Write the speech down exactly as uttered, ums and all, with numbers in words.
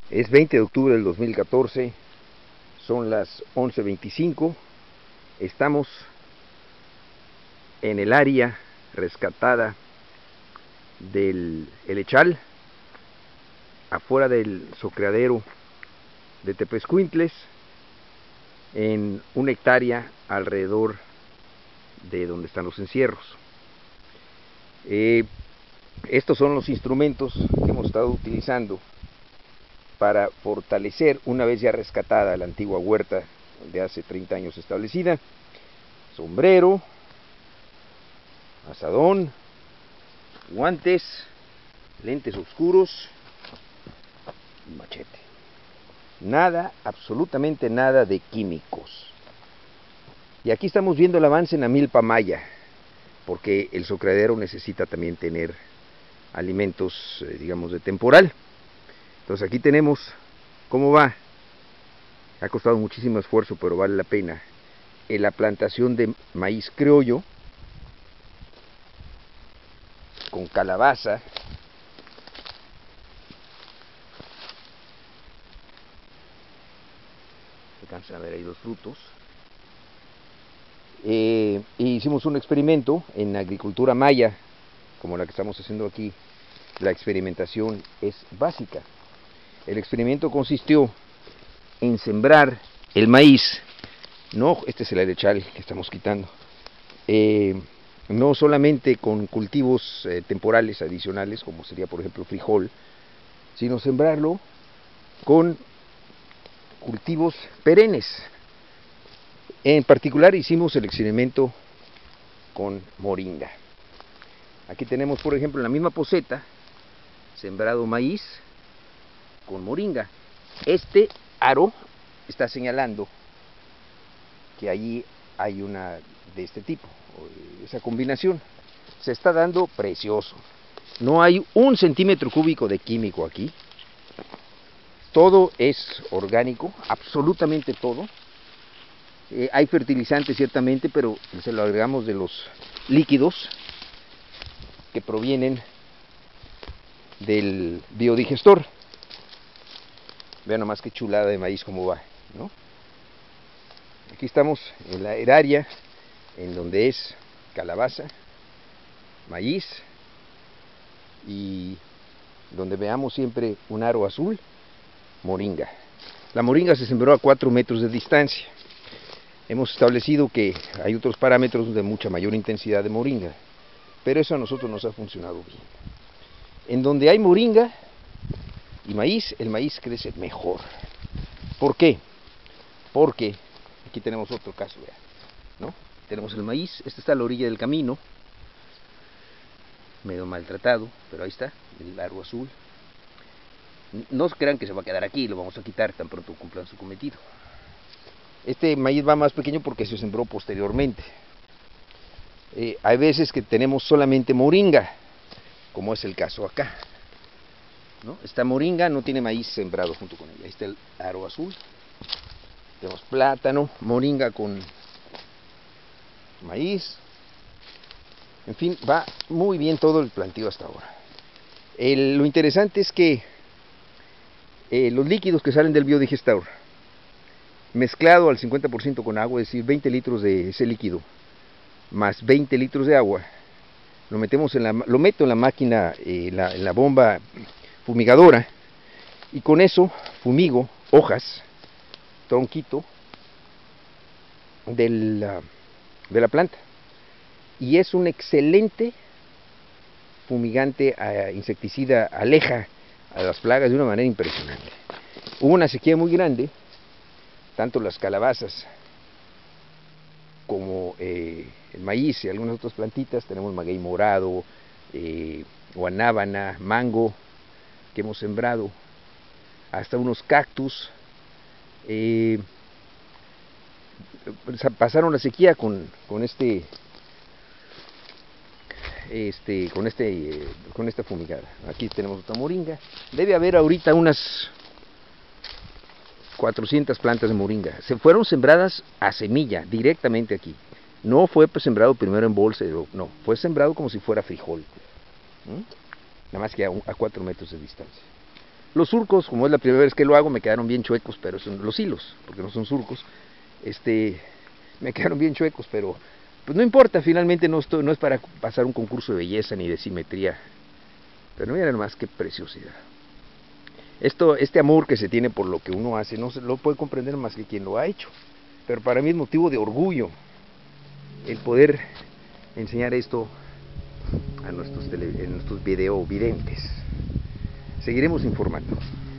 Es veinte de octubre del dos mil catorce, son las once veinticinco, estamos en el área rescatada del Helechal, afuera del socreadero de Tepezcuintles, en una hectárea alrededor de donde están los encierros. Eh, estos son los instrumentos que hemos estado utilizando para fortalecer, una vez ya rescatada la antigua huerta de hace treinta años establecida: sombrero, azadón, guantes, lentes oscuros y machete. Nada, absolutamente nada de químicos. Y aquí estamos viendo el avance en la milpa maya, porque el socreadero necesita también tener alimentos, eh, digamos, de temporal. Entonces aquí tenemos cómo va. Ha costado muchísimo esfuerzo, pero vale la pena. En la plantación de maíz criollo con calabaza, alcanzan a ver ahí los frutos. Eh, hicimos un experimento en agricultura maya, como la que estamos haciendo aquí. La experimentación es básica. El experimento consistió en sembrar el maíz, no, este es el Helechal que estamos quitando, eh, no solamente con cultivos eh, temporales adicionales, como sería por ejemplo frijol, sino sembrarlo con cultivos perennes. En particular hicimos el experimento con moringa. Aquí tenemos, por ejemplo, en la misma poceta, sembrado maíz con moringa. Este aro está señalando que allí hay una de este tipo, esa combinación. Se está dando precioso. No hay un centímetro cúbico de químico aquí. Todo es orgánico, absolutamente todo. Eh, hay fertilizantes ciertamente, pero se lo agregamos de los líquidos que provienen del biodigestor. Vean nomás qué chulada de maíz como va, ¿no? Aquí estamos en la área en donde es calabaza, maíz, y donde veamos siempre un aro azul, moringa. La moringa se sembró a cuatro metros de distancia. Hemos establecido que hay otros parámetros de mucha mayor intensidad de moringa, pero eso a nosotros nos ha funcionado bien. En donde hay moringa y maíz, el maíz crece mejor. ¿Por qué? Porque aquí tenemos otro caso, vean, ¿no? Tenemos el maíz, este está a la orilla del camino, medio maltratado, pero ahí está, el aro azul. No crean que se va a quedar aquí, lo vamos a quitar tan pronto cumplan su cometido. Este maíz va más pequeño porque se sembró posteriormente. Eh, hay veces que tenemos solamente moringa, como es el caso acá, ¿no? Esta moringa no tiene maíz sembrado junto con ella. Ahí está el aro azul. Tenemos plátano, moringa con maíz. En fin, va muy bien todo el planteo hasta ahora. El, lo interesante es que eh, los líquidos que salen del biodigestor, mezclado al cincuenta por ciento con agua, es decir, veinte litros de ese líquido, más veinte litros de agua, lo metemos en la, lo meto en la máquina, eh, la, en la bomba fumigadora, y con eso fumigo hojas, tronquito de la, de la planta, y es un excelente fumigante, eh, insecticida, aleja a las plagas de una manera impresionante. Hubo una sequía muy grande, tanto las calabazas como eh, el maíz y algunas otras plantitas. Tenemos maguey morado, eh, guanábana, mango que hemos sembrado, hasta unos cactus. Eh, pasaron la sequía con, con este este con este eh, con esta fumigada. Aquí tenemos otra moringa. Debe haber ahorita unas cuatrocientas plantas de moringa. Se fueron sembradas a semilla directamente aquí. No fue pues sembrado primero en bolsa, no, fue sembrado como si fuera frijol. ¿Mm? Nada más que a, un, a cuatro metros de distancia. Los surcos, como es la primera vez que lo hago, me quedaron bien chuecos, pero son los hilos, porque no son surcos, este, me quedaron bien chuecos, pero pues no importa, finalmente no, estoy, no es para pasar un concurso de belleza ni de simetría. Pero miren más qué preciosidad. Esto, este amor que se tiene por lo que uno hace, no se lo puede comprender más que quien lo ha hecho. Pero para mí es motivo de orgullo el poder enseñar esto a nuestros, tele, a nuestros videovidentes. Seguiremos informando.